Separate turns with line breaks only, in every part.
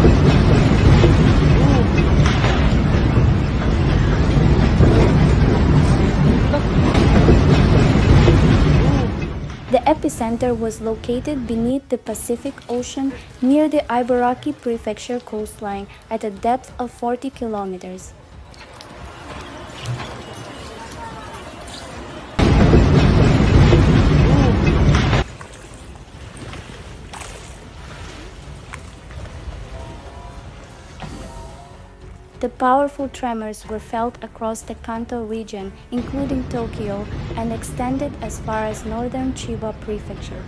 The epicenter was located beneath the Pacific Ocean near the Ibaraki Prefecture coastline at a depth of 40 kilometers. The powerful tremors were felt across the Kanto region, including Tokyo, and extended as far as northern Chiba Prefecture.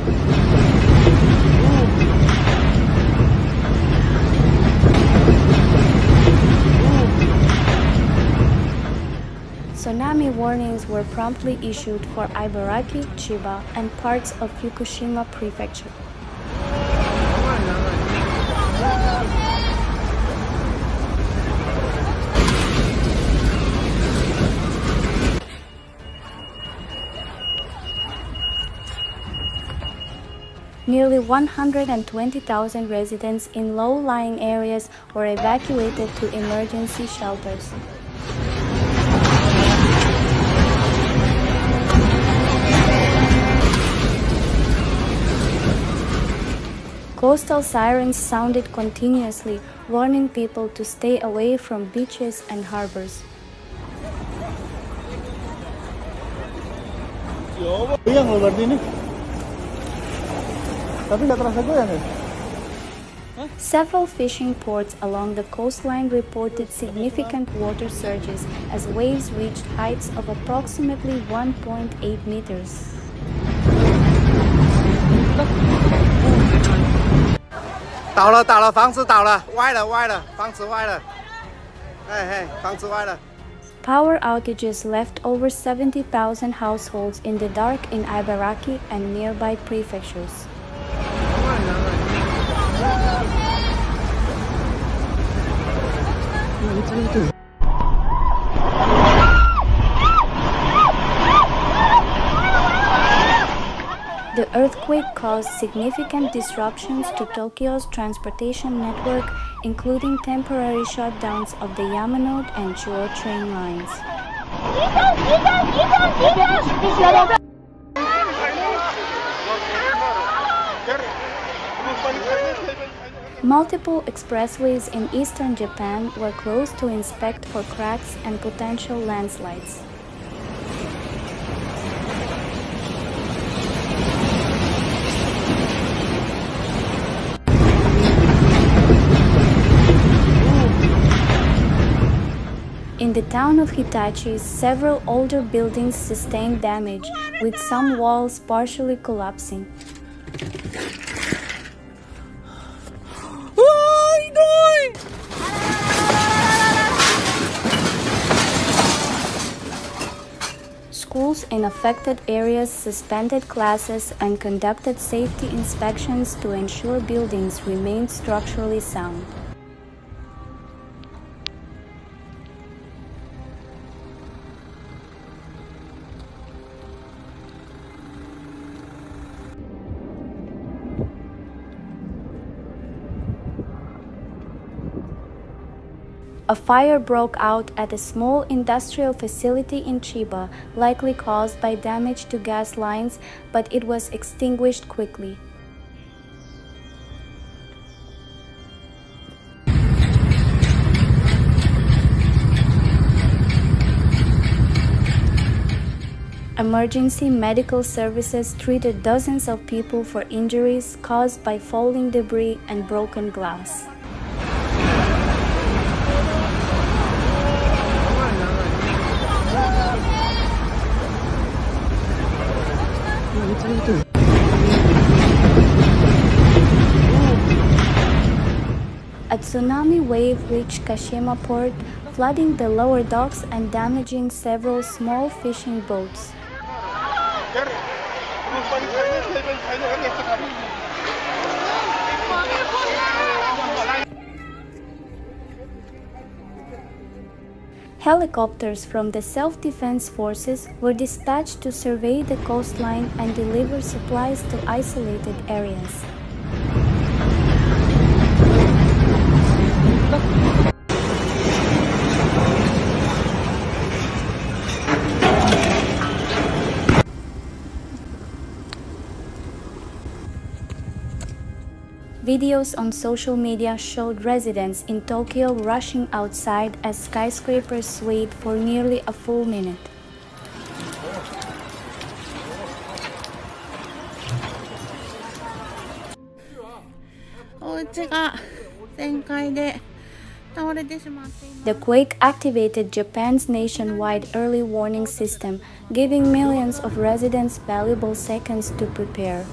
Tsunami warnings were promptly issued for Ibaraki, Chiba, and parts of Fukushima Prefecture. Nearly 120,000 residents in low-lying areas were evacuated to emergency shelters. Coastal sirens sounded continuously, warning people to stay away from beaches and harbors. Several fishing ports along the coastline reported significant water surges as waves reached heights of approximately 1.8 meters. Power outages left over 70,000 households in the dark in Ibaraki and nearby prefectures. The earthquake caused significant disruptions to Tokyo's transportation network, including temporary shutdowns of the Yamanote and Chuo train lines. Multiple expressways in eastern Japan were closed to inspect for cracks and potential landslides. In the town of Hitachi, several older buildings sustained damage, with some walls partially collapsing. Schools in affected areas suspended classes and conducted safety inspections to ensure buildings remained structurally sound. A fire broke out at a small industrial facility in Chiba, likely caused by damage to gas lines, but it was extinguished quickly. Emergency medical services treated dozens of people for injuries caused by falling debris and broken glass. A tsunami wave reached Kashima port, flooding the lower docks and damaging several small fishing boats. Helicopters from the self-defense forces were dispatched to survey the coastline and deliver supplies to isolated areas. Videos on social media showed residents in Tokyo rushing outside as skyscrapers swayed for nearly a full minute. The quake activated Japan's nationwide early warning system, giving millions of residents valuable seconds to prepare.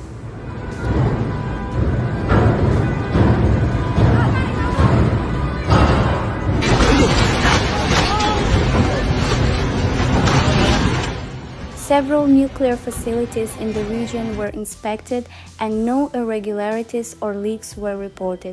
Several nuclear facilities in the region were inspected and no irregularities or leaks were reported.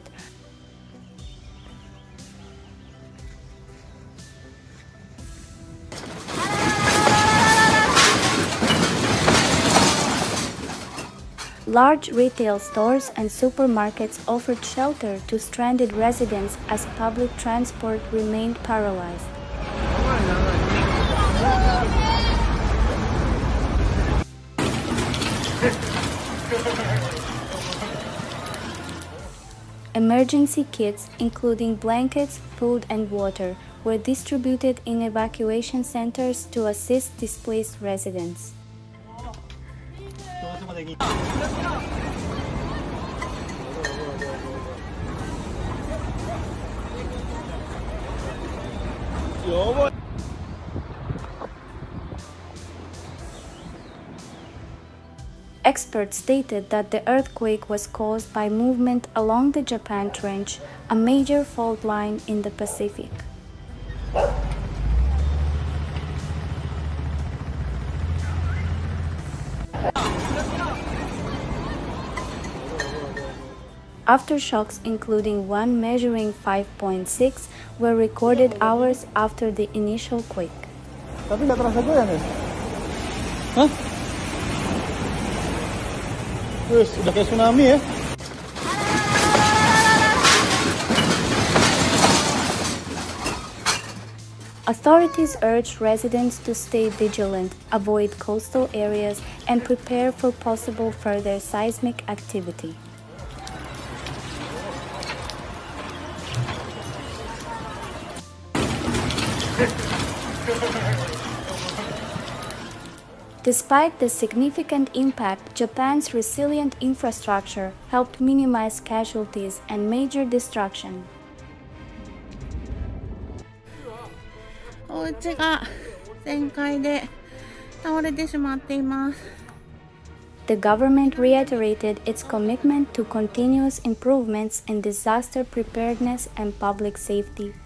Large retail stores and supermarkets offered shelter to stranded residents as public transport remained paralyzed. Emergency kits, including blankets, food, and water, were distributed in evacuation centers to assist displaced residents. Experts stated that the earthquake was caused by movement along the Japan Trench, a major fault line in the Pacific. Aftershocks, including one measuring 5.6, were recorded hours after the initial quake.
Tapi nggak terasa goyang ya? Hah? Wih, udah kayak tsunami ya?
Authorities urged residents to stay vigilant, avoid coastal areas, and prepare for possible further seismic activity. Despite the significant impact, Japan's resilient infrastructure helped minimize casualties and major destruction. The government reiterated its commitment to continuous improvements in disaster preparedness and public safety.